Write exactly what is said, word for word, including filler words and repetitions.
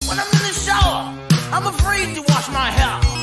When I'm in the shower, I'm afraid to wash my hair.